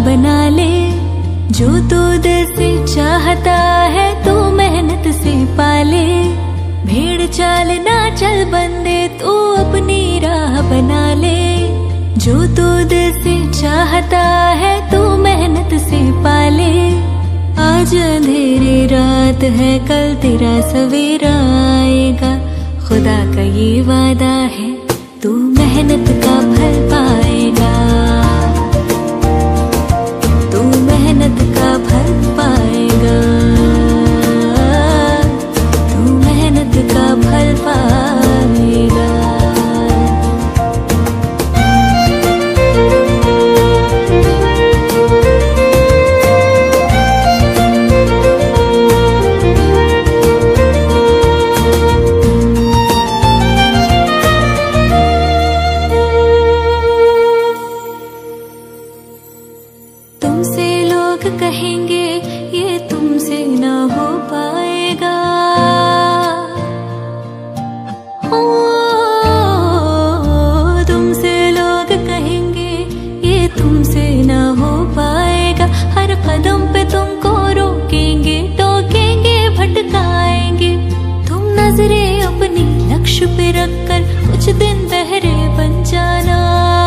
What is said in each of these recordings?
बना ले। जो तू दिल से चाहता है तू मेहनत से पाले। भेड़ चाल ना चल बंदे तू अपनी राह बना ले। जो तू दिल से चाहता है तू मेहनत से पाले। आज अंधेरी रात है कल तेरा सवेरा आएगा। खुदा का ये वादा है तू मेहनत का फल पाएगा। तू मेहनत का फल पाएगा। तू मेहनत का फल पाएगा। तुमसे लोग कहेंगे ये तुमसे ना हो पाएगा। ओ, तुमसे लोग कहेंगे ये तुमसे ना हो पाएगा। हर कदम पे तुमको रोकेंगे टोकेंगे भटकाएंगे। तुम नजरें अपनी लक्ष्य पे रखकर कुछ दिन बहरे बन जाना।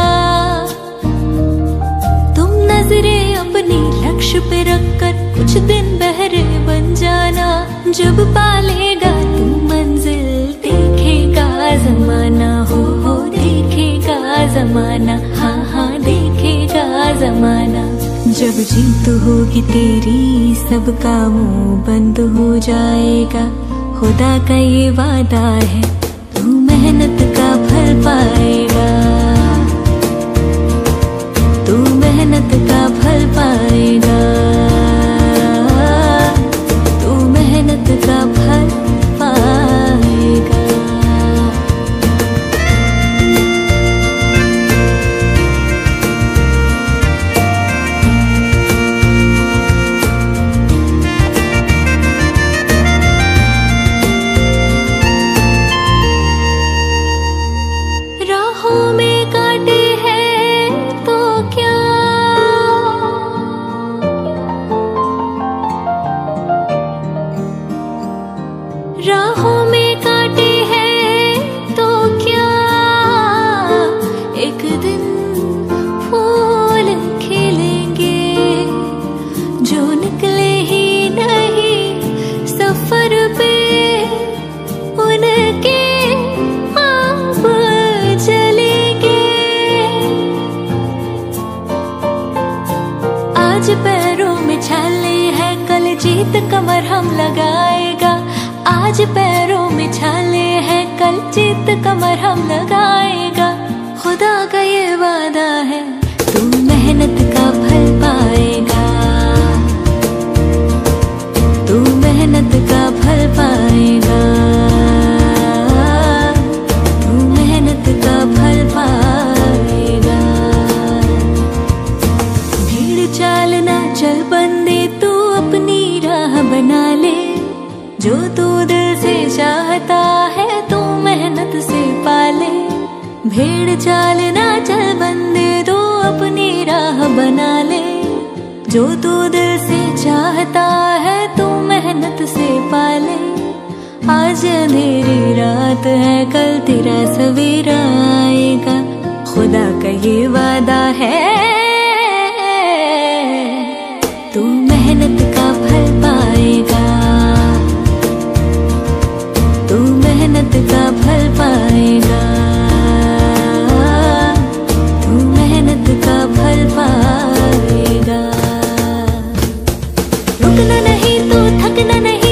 नजरें अपनी लक्ष्य पे रखकर कुछ दिन बहरे बन जाना। जब पालेगा तू मंजिल देखेगा जमाना। हो देखेगा जमाना। हाँ हाँ देखेगा जमाना। जब जीत होगी तेरी सबका मुंह बंद हो जाएगा। खुदा का ये वादा है तू मेहनत का फल पाएगा। तू मेहनत का फल पाएगा। तू मेहनत का फल पाएगा। राहों में कांटे हैं तो क्या, राहों में कांटे हैं तो क्या, एक दिन फूल खिलेंगे। जो निकले ही नहीं सफर पे उनके आप चलेंगे। आज पैरों में छाले हैं कल जीत कमर हम लगाएगा। आज पैरों में छाले हैं कल जीत कमर हम लगाएगा। खुदा का ये वादा है तू मेहनत का फल पाएगा। तू मेहनत का फल पाएगा। तू मेहनत का फल पाएगा। भीड़ चाल ना चल बंदे तू अपनी राह बना ले। जो तू दिल से चाहता है तू मेहनत से पाले। भेड़ चाल ना चल बंदे तू अपनी राह बना ले। जो तू दिल से चाहता है तू मेहनत से पाले। आज अंधेरी रात है कल तेरा सवेरा आएगा। खुदा का ये वादा है तू मेहनत का फल पाएगा। तू मेहनत का फल पाएगा। तू मेहनत का फल पाएगा। रुकना नहीं तू थकना नहीं